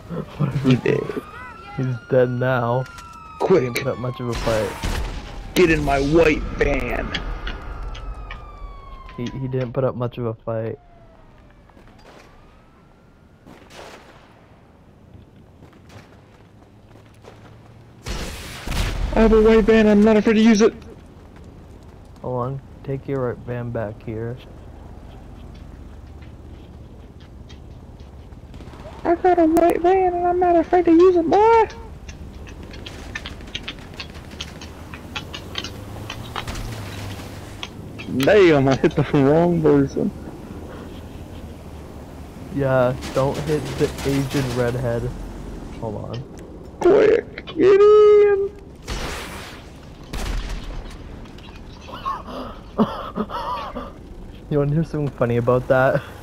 He did. He's dead now. He didn't Quick, put up much of a fight. get in my white van. He didn't put up much of a fight. I have a white van, I'm not afraid to use it. Hold on, take your van back here. I got a white van and I'm not afraid to use it, boy. Damn, I hit the wrong person. Yeah, don't hit the Asian redhead. Hold on. Quick, get in. You wanna hear something funny about that?